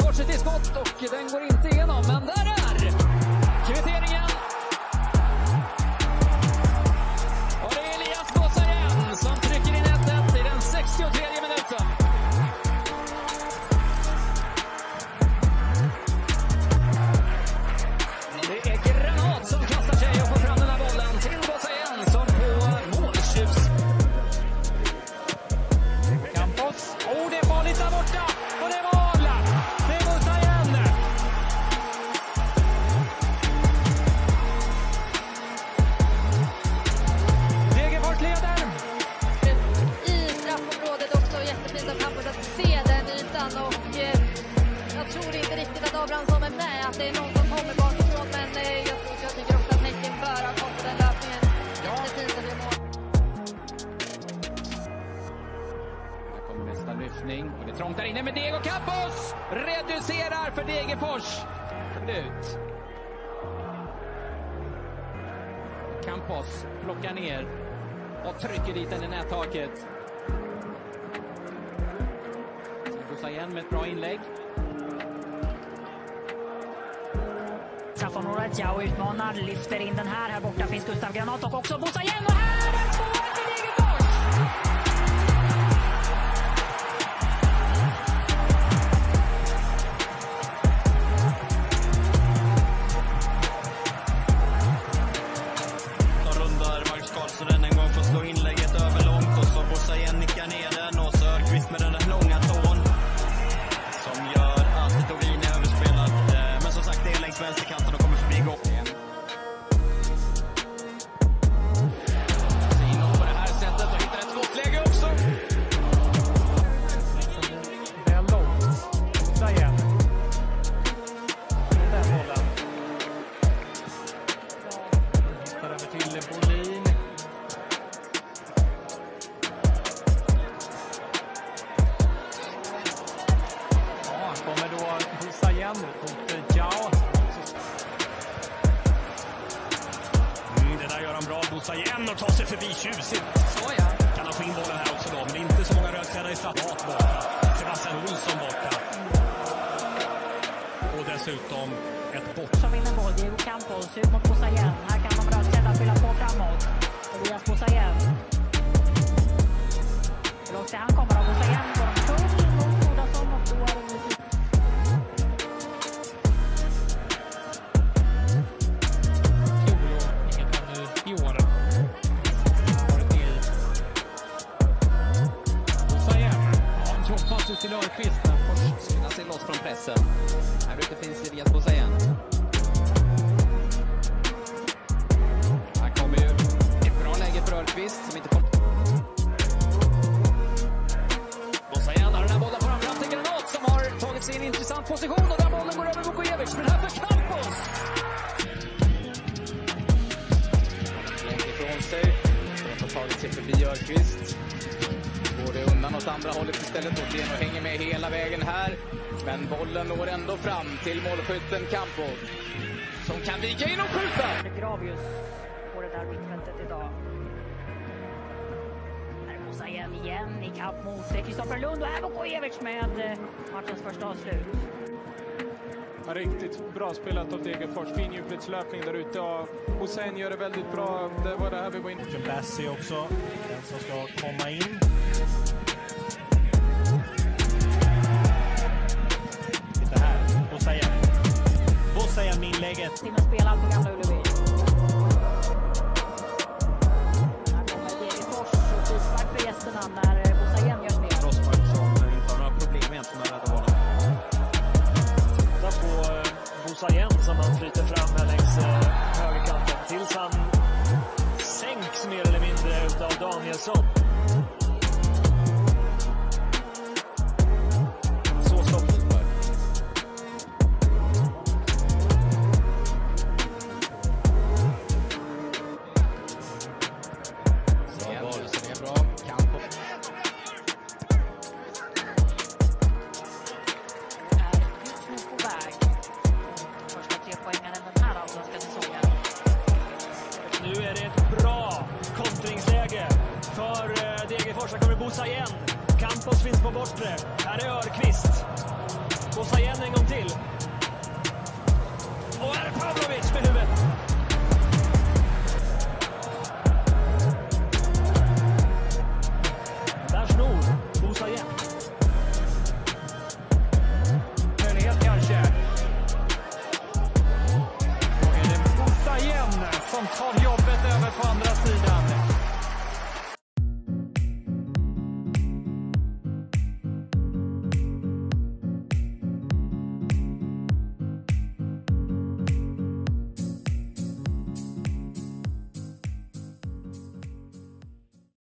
Degerfors till skott och den går inte igenom, men där är kvitteringen. Och det är Elias Bosayen som trycker in 1-1 i den 63:e minuten. Det är Granat som kastar sig och får fram den här bollen till Bosayen som på måltjus. Campos. Det är farligt där borta. Och det är mål. Det är Bosayen. Degerfors leder. I straffområdet också jättefint av Campos att se den ytan. Och jag tror inte riktigt att Abrahamsson är med. Att det är någon som kommer bakifrån. Men jag tycker också att Häcken bör ha kommit på den löpningen. Jättefint att det är mål. Här kommer nästa lyftning. Och det är trångt där inne med Diego Campos. Reducerar för Degerfors. Ut. Campos plockar ner och trycker dit den i nättaket. Bosayen med ett bra inlägg. Straffområdet, Jao utmanar, lyfter in den här. Här borta finns Gustav Granat och också Bosayen. Och här är målet för Degerfors! Tar rundar Marcus Karlsson en gång för att slå inlägget över långt. Och så Bosayen nickar ner den och Sörqvist med den där långa tån som gör att Torin är överspelat. Men som sagt, det är längs vänsterkanten och kommer förbi gång. Sino på det här sättet och hittar ett skottläge också. Det är långt. Bosayen. Den bollen. Hittar över till Bolin. Ja, kommer då Bosayen mot Jao. Det där gör han bra, Bosayen, och tar sig förbi tjusigt. Så ja. Kan han få in bollen här också då, men inte så många rödklädda i straffat borta. Sebastian Olsson borta. Och dessutom ett bort. Som vinner boll, Diego Campos ut mot Bosayen. Här kan de rödklädda fylla på framåt. Elias Bosayen. Hur långt ska han komma då? Bosayen går omkull mot Godason och då är det musik. I år. Bosayen. Ja, en jobbpass ut till Löfqvist. Spinnar sig loss från pressen. Här ute finns Elias Bosayen. Här kommer ju ett bra läge för Löfqvist som inte får. Bosayen har den här bollen fram till Granat som har tagit sig i en intressant position och där bollen går över Vukojevic. Men här för Campos. Långt ifrån sig. De har tagit sig förbi Löfqvist. Går det undan åt andra hållet istället och Leno hänger med hela vägen här. Men bollen når ändå fram till målskytten Campos som kan vika in och skjuta. Gravius på det där mittfältet idag. Här är Bosayen igen i kamp mot Kristoffer Lund och här går Vukojevic med matchens första avslut. Ja, riktigt bra spelat av Degerfors. Fin djupledslöpning där ute. Ja, Bosayen gör det väldigt bra. Det var det här vi var inne på. Bassi också, den som ska komma in. Titta här, Bosayen. Bosayen med inlägget. Till att spela på Gamla Ullevi. Här kommer Degerfors och frispark för gästerna när Bosayen gör spel. Rosmark som inte har några problem egentligen med rädda bollen. Titta på Bosayen som han flyter fram här längs högerkanten tills han sänks mer eller mindre utav Danielsson. Så stoppar. Bra boll, så det är bra. Campos. Är just nu på väg. Första 3 poängen den här allsvenska säsongen. Nu är det ett bra kontringsläge för Degerfors. Här kommer Bosayen. Campos finns på bortre. Här är Örqvist. Bosajen en gång till. Och här är Pavlovic med huvudet.